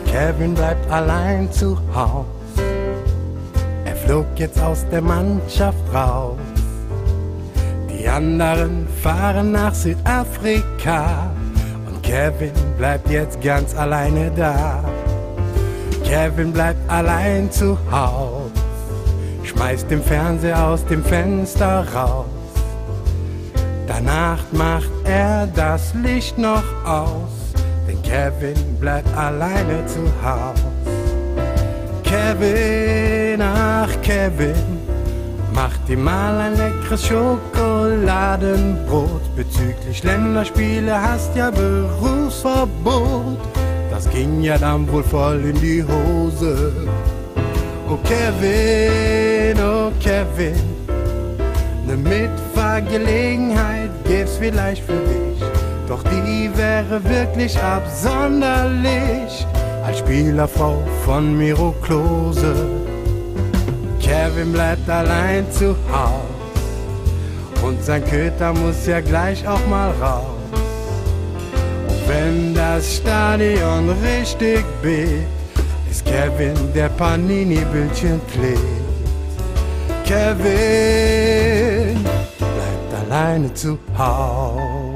Kevin bleibt allein zu Haus. Er flog jetzt aus der Mannschaft raus. Die anderen fahren nach Südafrika und Kevin bleibt jetzt ganz alleine da. Kevin bleibt allein zu Haus, schmeißt den Fernseher aus dem Fenster raus. Danach macht er das Licht noch aus, denn Kevin bleibt alleine zu Haus. Kevin, ach Kevin, mach dir mal ein leckeres Schokoladenbrot. Bezüglich Länderspiele hast ja Berufsverbot. Das ging ja dann wohl voll in die Hose. Oh Kevin, ne Mitfahrgelegenheit gibt's vielleicht für dich. Doch die wäre wirklich absonderlich als Spielerfrau von Miro Klose. Kevin bleibt allein zu Haus und sein Köter muss ja gleich auch mal raus. Und wenn das Stadion richtig bebt, ist Kevin der Panini-Bildchen klebt. Kevin bleibt alleine zu Haus.